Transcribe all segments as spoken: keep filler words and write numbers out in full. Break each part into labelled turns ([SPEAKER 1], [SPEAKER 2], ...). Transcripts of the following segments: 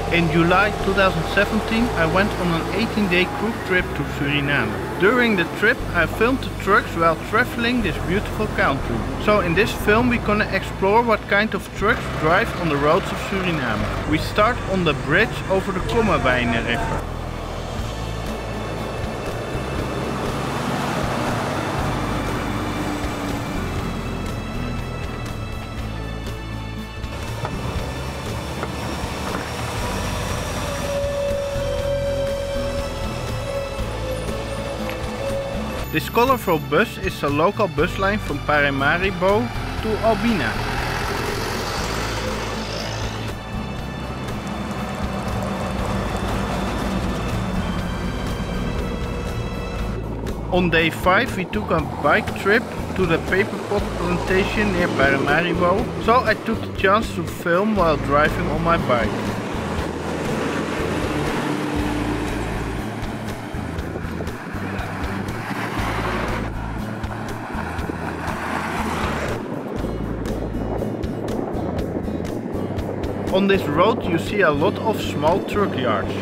[SPEAKER 1] In July two thousand seventeen I went on an eighteen day cruise trip to Suriname. During the trip I filmed the trucks while traveling this beautiful country. So in this film we're gonna explore what kind of trucks drive on the roads of Suriname. We start on the bridge over the Kommerwijne River. This colorful bus is a local bus line from Paramaribo to Albina. On day five we took a bike trip to the paper pot plantation near Paramaribo, so I took the chance to film while driving on my bike. On this road you see a lot of small truck yards.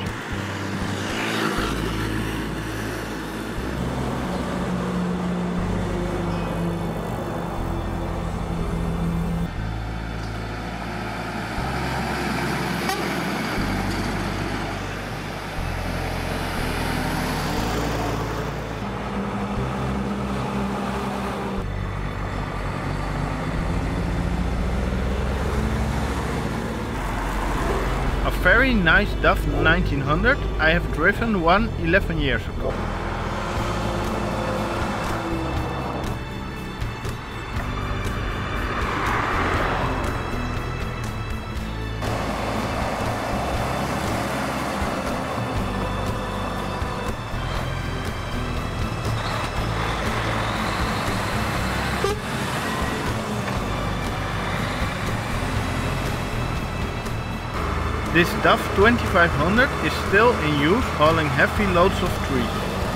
[SPEAKER 1] A very nice D A F nineteen hundred, I have driven one eleven years ago. This D A F twenty-five hundred is still in use, hauling heavy loads of trees.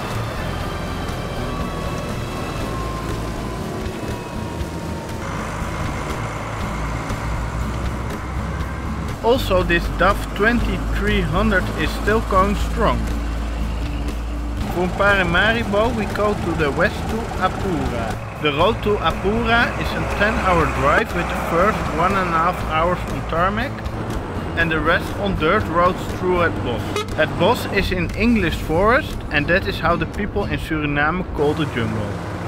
[SPEAKER 1] Also this D A F twenty-three hundred is still going strong. From Paramaribo we go to the west to Apura. The road to Apura is a ten hour drive with the first one and a half hours on tarmac and the rest on dirt roads through Het Bos. Het Bos is in English forest, and that is how the people in Suriname call the jungle.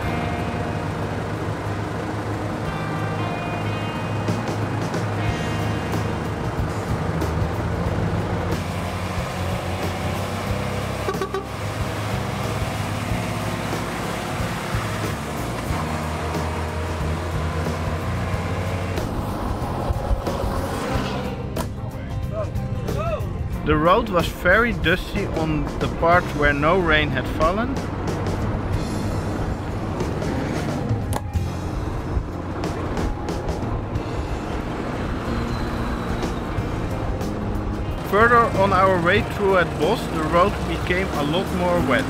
[SPEAKER 1] The road was very dusty on the parts where no rain had fallen. Further on our way through Het Bos, the road became a lot more wet.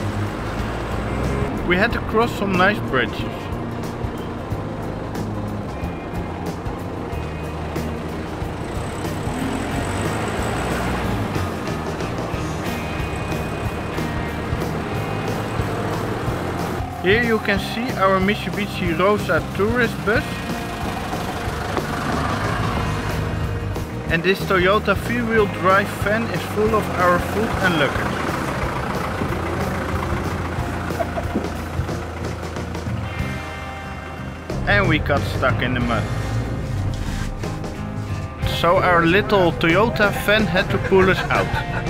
[SPEAKER 1] We had to cross some nice bridges. Here you can see our Mitsubishi Rosa tourist bus. And this Toyota four-wheel drive van is full of our food and luggage. And we got stuck in the mud. So our little Toyota van had to pull us out.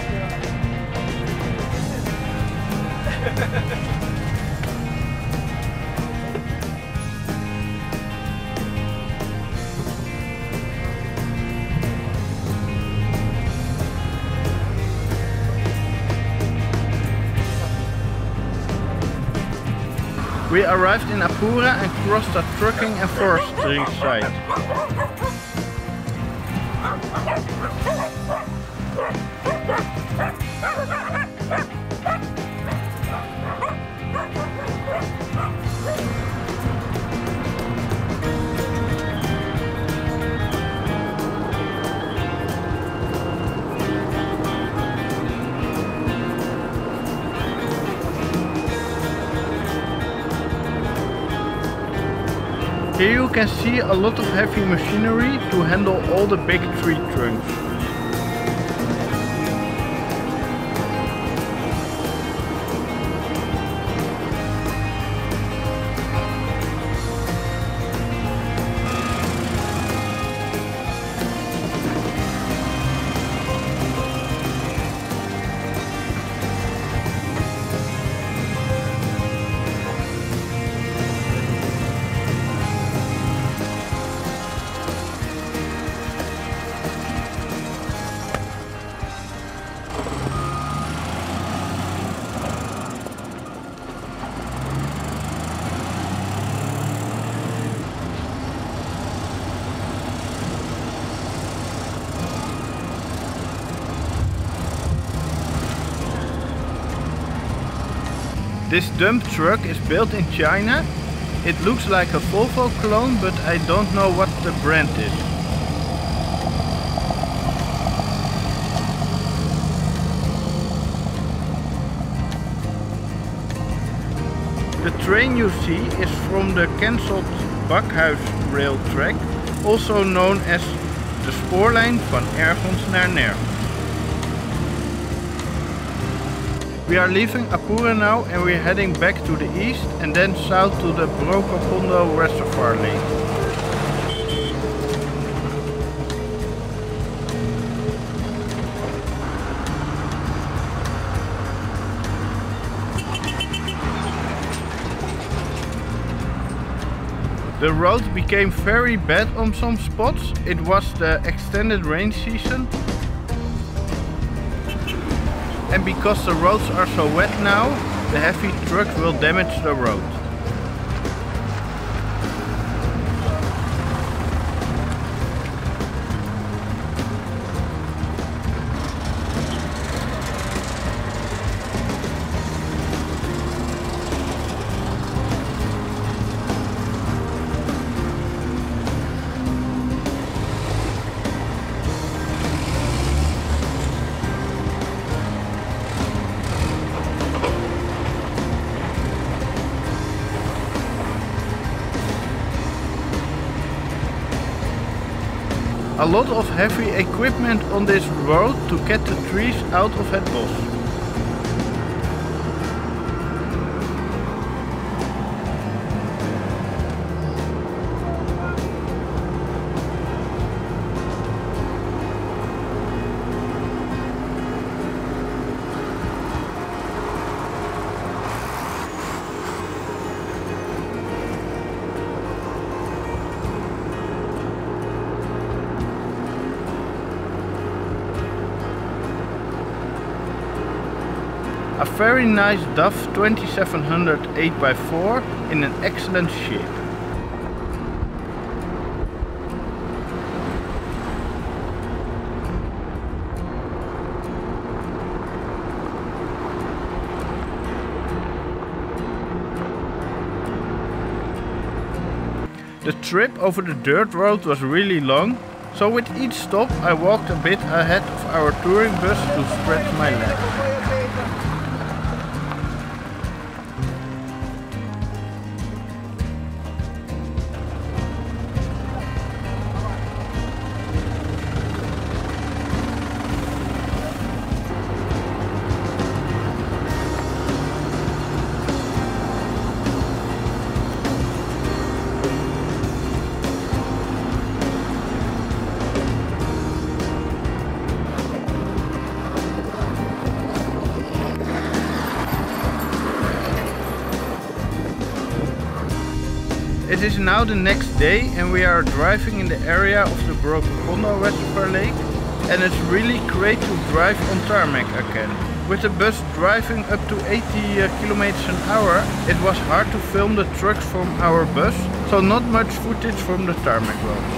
[SPEAKER 1] We arrived in Apura and crossed a trucking and forestry site. Here you can see a lot of heavy machinery to handle all the big tree trunks. This dump truck is built in China. It looks like a Volvo clone, but I don't know what the brand is. The train you see is from the cancelled Bakhuis rail track, also known as de spoorlijn van Ergens naar Nergens. We are leaving Apura now and we're heading back to the east and then south to the Brokopondo Reservoir Lake. The roads became very bad on some spots. It was the extended rain season. And because the roads are so wet now, the heavy truck will damage the road. A lot of heavy equipment on this road to get the trees out of Het Bos. A very nice D A F twenty-seven hundred eight by four in an excellent shape. The trip over the dirt road was really long, so with each stop I walked a bit ahead of our touring bus to stretch my legs. It is now the next day and we are driving in the area of the Brokopondo Reservoir Lake, and it's really great to drive on tarmac again. With the bus driving up to eighty kilometers an hour, it was hard to film the trucks from our bus, so not much footage from the tarmac roads.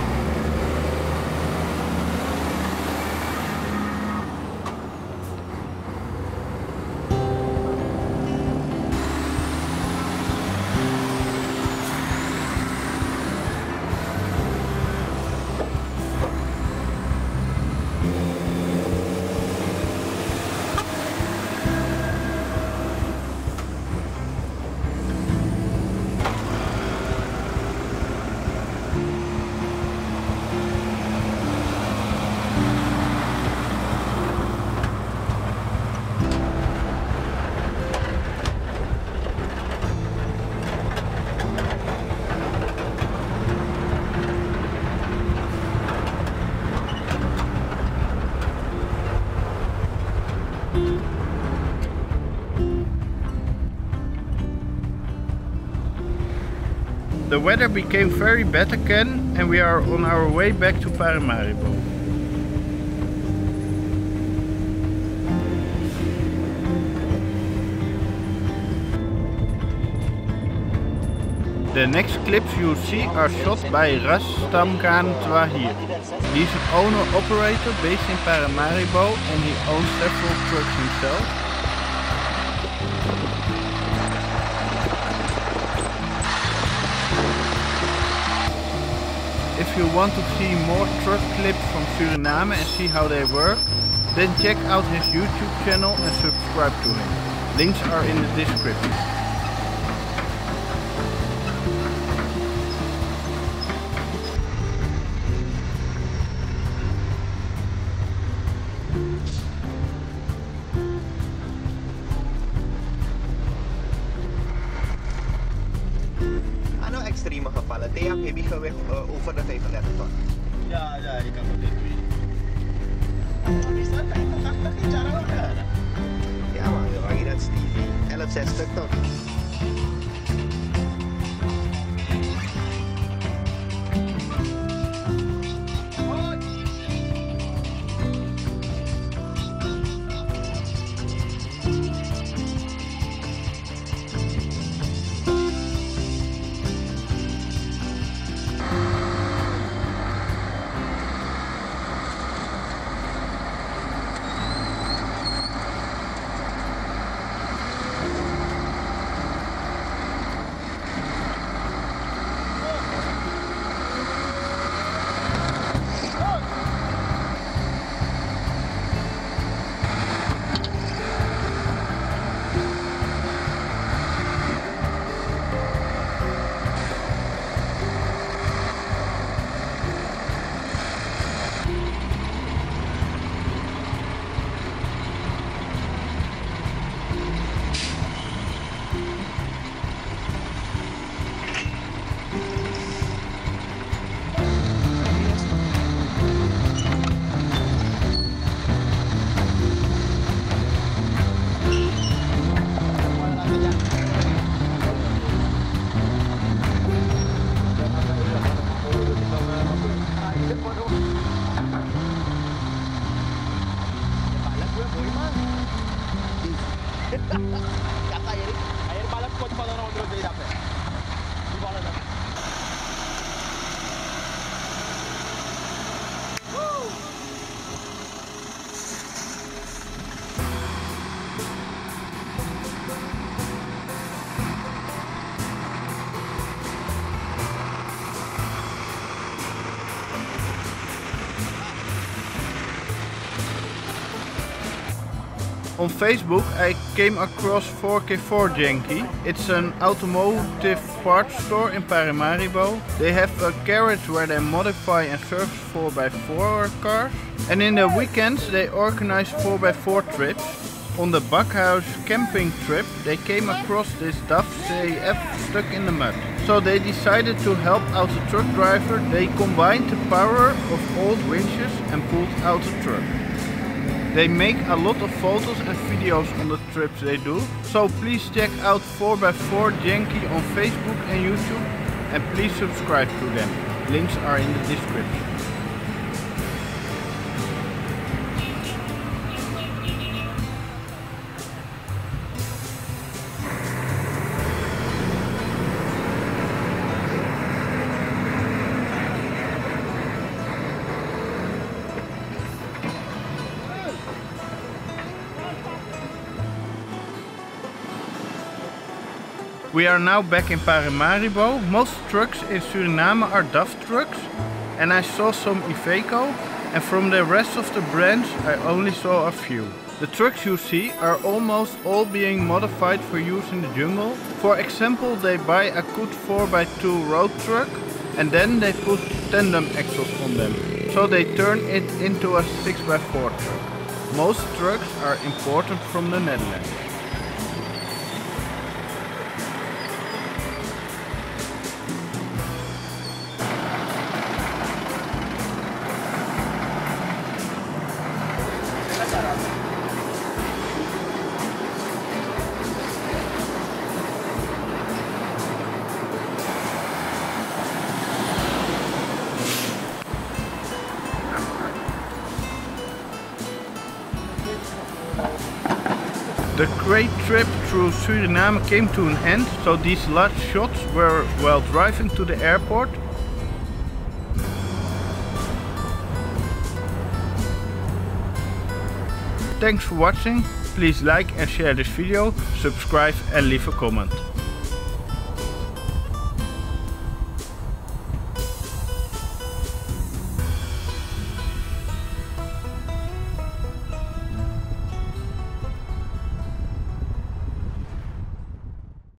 [SPEAKER 1] The weather became very bad again and we are on our way back to Paramaribo. The next clips you'll see are shot by Ras Stamgaan Twahir. He's an owner-operator based in Paramaribo and he owns several trucks himself. If you want to see more truck clips from Suriname and see how they work, then check out his YouTube channel and subscribe to him. Links are in the description.
[SPEAKER 2] Extreme gevallen. Thea heb je gewicht uh, over de vijfendertig ton.
[SPEAKER 3] Ja, ja, je kan het dit doen. Is dat vijfentachtig in Jara?
[SPEAKER 2] Ja man, we waren hier net Stevie. elf zestig ton.
[SPEAKER 3] Kata air, air balap kau cepat orang terus dia dapat. Di bawah dah.
[SPEAKER 1] On Facebook I came across four K four Yankee. It's an automotive parts store in Paramaribo. They have a garage where they modify and service four by four cars. And in the weekends they organize four by four trips. On the Bakhuis camping trip they came across this D A F C F stuck in the mud. So they decided to help out the truck driver. They combined the power of old winches and pulled out the truck. They make a lot of photos and videos on the trips they do, so please check out four by four Yankee on Facebook and YouTube and please subscribe to them. Links are in the description. We are now back in Paramaribo. Most trucks in Suriname are D A F trucks and I saw some Iveco, and from the rest of the brands I only saw a few. The trucks you see are almost all being modified for use in the jungle. For example, they buy a good four by two road truck and then they put tandem axles on them, so they turn it into a six by four truck. Most trucks are imported from the Netherlands. The great trip through Suriname came to an end, so these last shots were while driving to the airport. Thanks for watching, please like and share this video, subscribe and leave a comment.